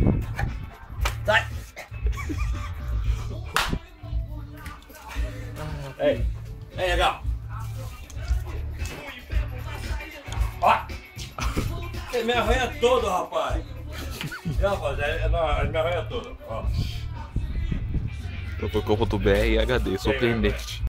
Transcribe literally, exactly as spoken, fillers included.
Sai! Ei, ei, legal. Ó! Você me arranha todo, rapaz. Não, rapaz, é, não, ele me arranha todo. Ó. Então foi com ponto B R e H D, surpreendente.